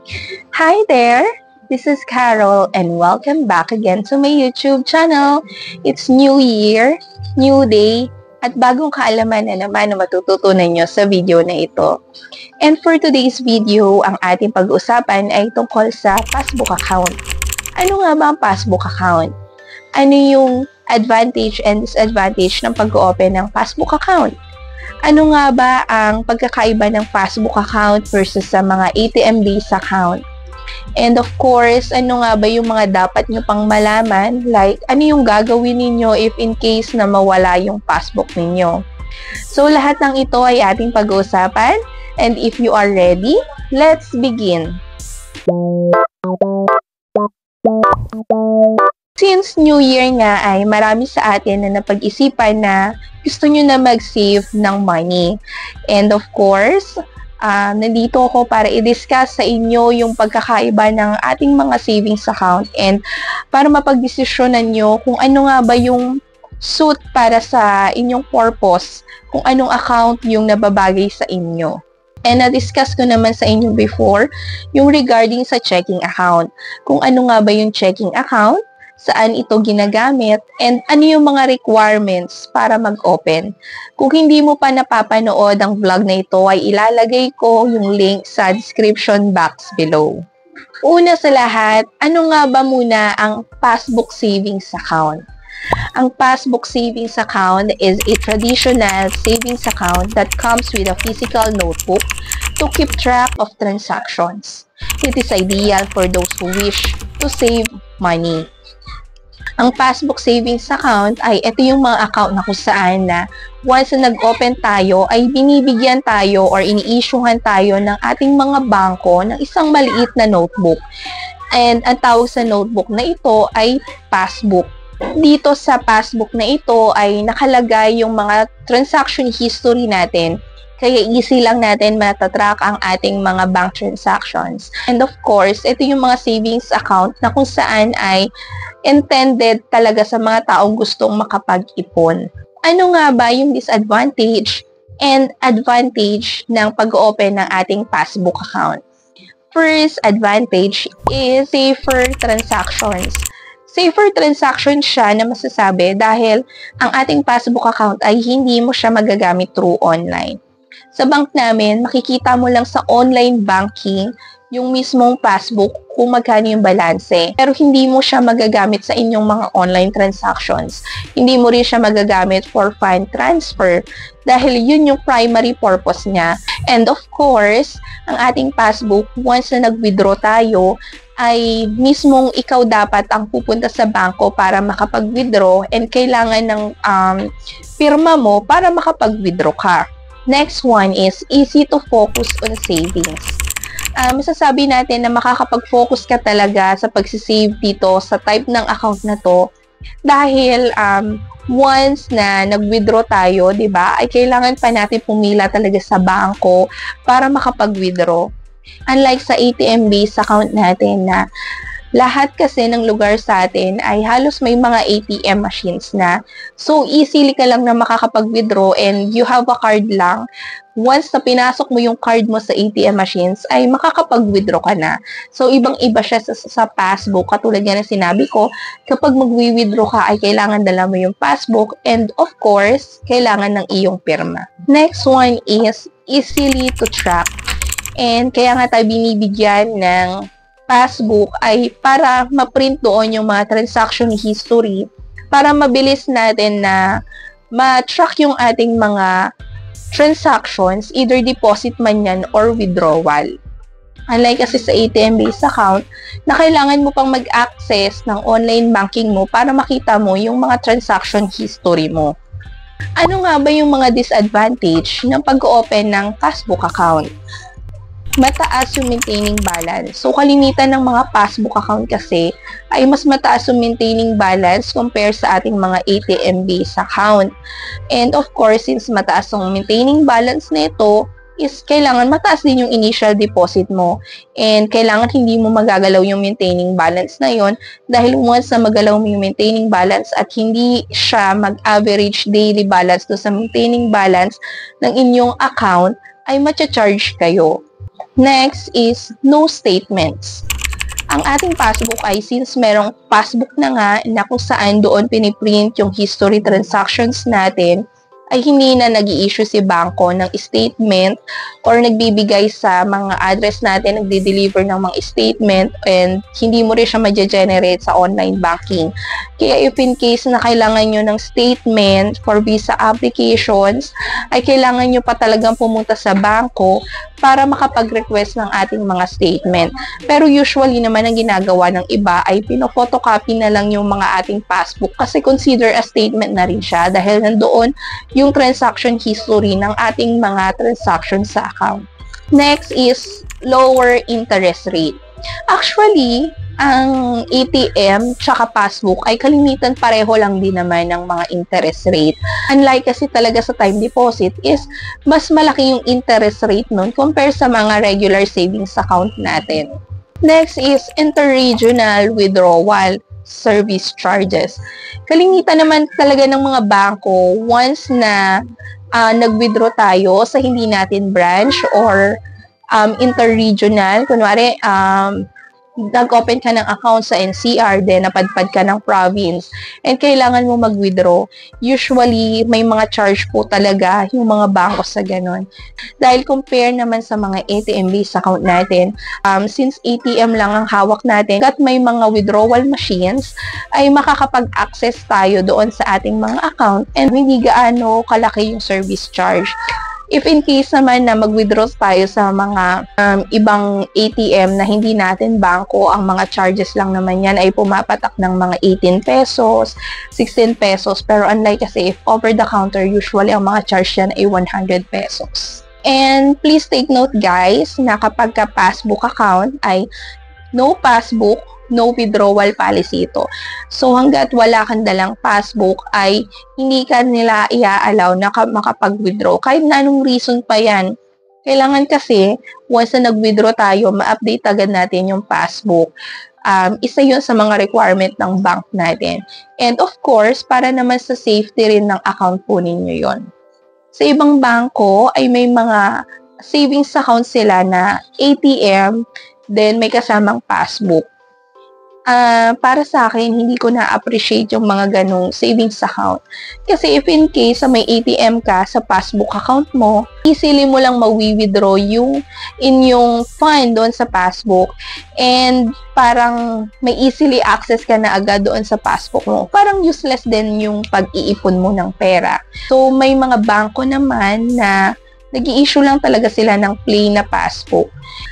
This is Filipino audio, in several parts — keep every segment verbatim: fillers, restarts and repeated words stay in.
Hi there! This is Carol and welcome back again to my YouTube channel. It's New Year, New Day, at bagong kaalaman na naman na matututunan nyo sa video na ito. And for today's video, ang ating pag-usapan ay tungkol sa passbook account. Ano nga ba ang passbook account? Ano yung advantage and disadvantage ng pag-open ng passbook account? Ano nga ba ang pagkakaiba ng passbook account versus sa mga A T M-based account? And of course, ano nga ba yung mga dapat nyo pang malaman? Like, ano yung gagawin ninyo if in case na mawala yung passbook ninyo? So, lahat ng ito ay ating pag-uusapan. And if you are ready, let's begin! Since New Year nga ay marami sa atin na napag-isipan na gusto nyo na mag-save ng money. And of course, uh, nandito ako para i-discuss sa inyo yung pagkakaiba ng ating mga savings account and para mapagdesisyonan nyo kung ano nga ba yung suit para sa inyong purpose, kung anong account yung nababagay sa inyo. And na-discuss ko naman sa inyo before yung regarding sa checking account. Kung ano nga ba yung checking account, saan ito ginagamit, and ano yung mga requirements para mag-open. Kung hindi mo pa napapanood ang vlog na ito, ay ilalagay ko yung link sa description box below. Una sa lahat, ano nga ba muna ang passbook savings account? Ang passbook savings account is a traditional savings account that comes with a physical notebook to keep track of transactions. It is ideal for those who wish to save money. Ang passbook savings account ay ito yung mga account na kung saan na once na nag-open tayo ay binibigyan tayo or ini-issuehan tayo ng ating mga bangko ng isang maliit na notebook. And ang tawag sa notebook na ito ay passbook. Dito sa passbook na ito ay nakalagay yung mga transaction history natin. Kaya easy lang natin matatrack ang ating mga bank transactions. And of course, ito yung mga savings account na kung saan ay intended talaga sa mga taong gustong makapag-ipon. Ano nga ba yung disadvantage and advantage ng pag-open ng ating passbook account? First advantage is safer transactions. Safer transaction siya na masasabi dahil ang ating passbook account ay hindi mo siya magagamit through online. Sa bank namin, makikita mo lang sa online banking yung mismong passbook kung magkano yung balanse. Pero hindi mo siya magagamit sa inyong mga online transactions. Hindi mo rin siya magagamit for fund transfer dahil yun yung primary purpose niya. And of course, ang ating passbook, once na nag-withdraw tayo, ay mismong ikaw dapat ang pupunta sa bangko para makapag-withdraw and kailangan ng um, pirma mo para makapag-withdraw ka. Next one is easy to focus on savings. Uh, masasabi natin na makakapag-focus ka talaga sa pagsisave dito sa type ng account na to dahil um, once na nag-withdraw tayo, di ba, ay kailangan pa natin pumila talaga sa bangko para makapag-withdraw. Unlike sa A T M-based account natin na lahat kasi ng lugar sa atin ay halos may mga A T M machines na. So, easily ka lang na makakapag-withdraw and you have a card lang. Once na pinasok mo yung card mo sa A T M machines, ay makakapag-withdraw ka na. So, ibang-iba siya sa, sa passbook. Katulad yan na sinabi ko, kapag mag-withdraw ka ay kailangan dala mo yung passbook and of course, kailangan ng iyong pirma. Next one is easily to track. And kaya nga tayo binibigyan ng passbook ay para ma-print doon yung mga transaction history para mabilis natin na ma-track yung ating mga transactions, either deposit man yan or withdrawal. Unlike kasi sa A T M-based account, na kailangan mo pang mag-access ng online banking mo para makita mo yung mga transaction history mo. Ano nga ba yung mga disadvantage ng pag-open ng passbook account? Mataas yung maintaining balance. So, kalimitan ng mga passbook account kasi ay mas mataas yung maintaining balance compare sa ating mga A T M-based account. And of course, since mataas yung maintaining balance nito, is kailangan mataas din yung initial deposit mo. And kailangan hindi mo magagalaw yung maintaining balance na yon dahil once na magalaw mo yung maintaining balance at hindi siya mag-average daily balance do sa maintaining balance ng inyong account, ay matcha-charge kayo. Next is no statements. Ang ating passbook ay since merong passbook na nga na kung saan doon piniprint yung history transactions natin, ay hindi na nag-i-issue si bangko ng statement or nagbibigay sa mga address natin, nagde-deliver ng mga statement, and hindi mo rin siya ma-generate sa online banking. Kaya if in case na kailangan nyo ng statement for visa applications, ay kailangan nyo pa talagang pumunta sa bangko para makapag-request ng ating mga statement. Pero usually naman ang ginagawa ng iba ay pino-photocopy na lang yung mga ating passbook kasi consider a statement na rin siya dahil nandoon yung transaction history ng ating mga transactions sa account. Next is lower interest rate. Actually, ang A T M tsaka passbook ay kalimitan pareho lang din naman ng mga interest rate. Unlike kasi talaga sa time deposit is mas malaki yung interest rate nun compare sa mga regular savings account natin. Next is interregional withdrawal service charges. Kalimitan naman talaga ng mga bangko once na uh, nag-withdraw tayo sa hindi natin branch or um, interregional, kunwari um, nag-open ka ng account sa N C R, then napadpad ka ng province, and kailangan mo mag-withdraw. Usually, may mga charge po talaga yung mga bangko sa ganon. Dahil compare naman sa mga A T M-based account natin, um, since A T M lang ang hawak natin, at may mga withdrawal machines, ay makakapag-access tayo doon sa ating mga account, and hindi gaano kalaki yung service charge. If in case naman na mag-withdraw tayo sa mga um, ibang A T M na hindi natin bangko, ang mga charges lang naman yan ay pumapatak ng mga eighteen pesos, sixteen pesos. Pero unlike kasi if over the counter, usually ang mga charge yan ay one hundred pesos. And please take note guys na kapag ka passbook account ay no passbook, no withdrawal policy ito. So, hanggat wala kang dalang passbook, ay hindi ka nila i-allow na makapag-withdraw. Kahit na anong reason pa yan. Kailangan kasi, once na nag-withdraw tayo, ma-update agad natin yung passbook. Um, isa yun sa mga requirement ng bank natin. And of course, para naman sa safety rin ng account po ninyo yon. Sa ibang bangko, ay may mga savings account sila na A T M, then may kasamang passbook. Uh, para sa akin, hindi ko na-appreciate yung mga ganong savings account. Kasi if in case sa may A T M ka sa passbook account mo, easily mo lang mawi-withdraw yung inyong fund doon sa passbook. And parang may easily access ka na agad doon sa passbook mo. Parang useless din yung pag-iipon mo ng pera. So, may mga bangko naman na nag-i-issue lang talaga sila ng plain na passbook.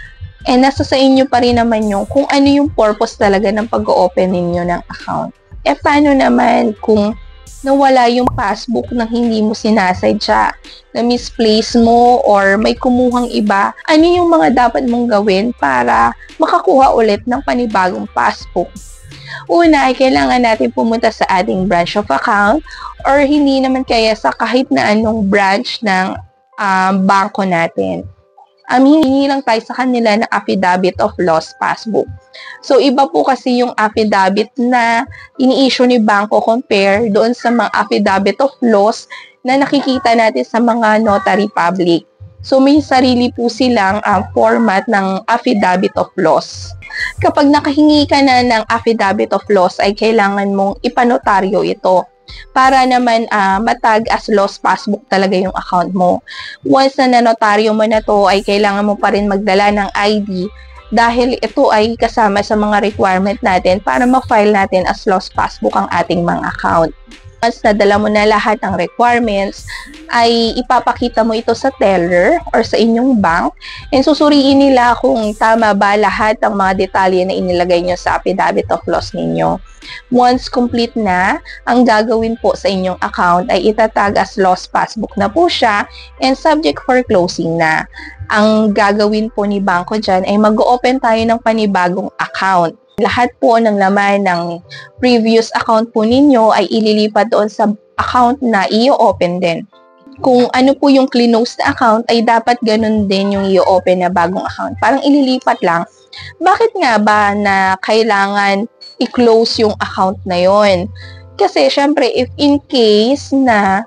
And nasa sa inyo pa rin naman yung kung ano yung purpose talaga ng pag-open ninyo ng account. E paano naman kung nawala yung passbook na hindi mo sinasadya, na misplace mo or may kumuhang iba, ano yung mga dapat mong gawin para makakuha ulit ng panibagong passbook? Una ay kailangan natin pumunta sa ating branch of account or hindi naman kaya sa kahit na anong branch ng um, bangko natin. Um, hihingi lang tayo sa kanila ng affidavit of lost passbook. So, iba po kasi yung affidavit na ini-issue ni bangko compare doon sa mga affidavit of loss na nakikita natin sa mga notary public. So, may sarili po silang uh, format ng affidavit of loss. Kapag nakahingi ka na ng affidavit of loss, ay kailangan mong ipanotaryo ito para naman uh, matag as lost passbook talaga yung account mo. Once na nanotaryo mo na to, ay kailangan mo pa rin magdala ng I D dahil ito ay kasama sa mga requirement natin para ma-file natin as lost passbook ang ating mga account. Once nadala mo na lahat ng requirements, ay ipapakita mo ito sa teller or sa inyong bank and susuriin nila kung tama ba lahat ng mga detalye na inilagay nyo sa affidavit of loss ninyo. Once complete na, ang gagawin po sa inyong account ay itatag as lost passbook na po siya and subject for closing na. Ang gagawin po ni bangko dyan ay mag-open tayo ng panibagong account. Lahat po ng laman ng previous account po ninyo ay ililipat doon sa account na i-open din. Kung ano po yung close na account, ay dapat ganun din yung i-open na bagong account. Parang ililipat lang. Bakit nga ba na kailangan i-close yung account na yon? Kasi syempre, if in case na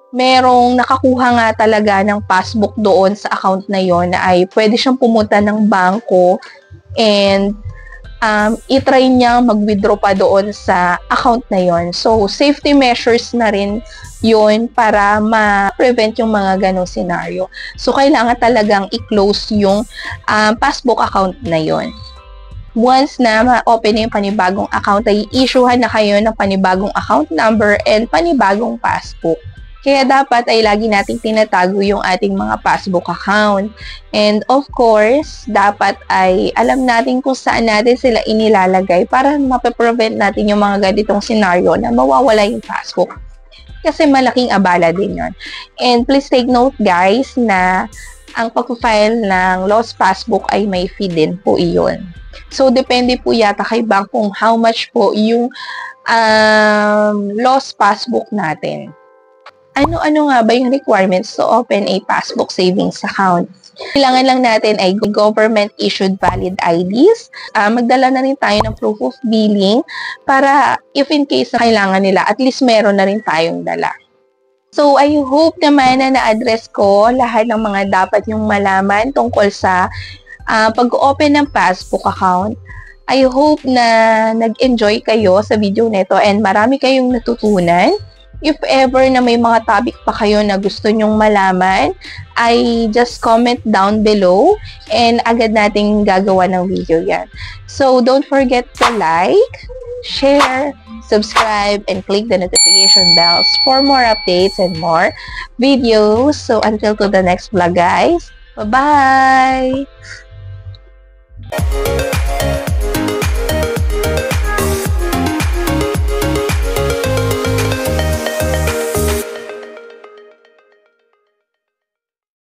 merong nakakuha nga talaga ng passbook doon sa account na yon, na ay pwede siyang pumunta ng bangko and um, itry niya mag-withdraw pa doon sa account na yon. So, safety measures na rin yun para ma-prevent yung mga ganong scenario. So, kailangan talagang i-close yung um, passbook account na yon. Once na ma-open na yung panibagong account, ay i-issuehan na kayo ng panibagong account number and panibagong passbook. Kaya dapat ay lagi nating tinatago yung ating mga passbook account. And of course, dapat ay alam natin kung saan natin sila inilalagay para mape-prevent natin yung mga ganitong scenario na mawawala yung passbook. Kasi malaking abala din yon. And please take note guys na ang pag-file ng lost passbook ay may fee din po iyon. So, depende po yata kay bank kung how much po yung um, lost passbook natin. Ano-ano nga ba yung requirements to open a passbook savings account? Kailangan lang natin ay government-issued valid I Ds. Uh, magdala na rin tayo ng proof of billing para if in case na kailangan nila, at least meron na rin tayong dala. So, I hope naman na na-address ko lahat ng mga dapat yung malaman tungkol sa uh, pag-open ng passbook account. I hope na nag-enjoy kayo sa video nito and marami kayong natutunan. If ever na may mga topic pa kayo na gusto nyong malaman, ay just comment down below and agad nating gagawa ng video yan. So, don't forget to like, share, subscribe, and click the notification bells for more updates and more videos. So, until to the next vlog, guys. Bye-bye!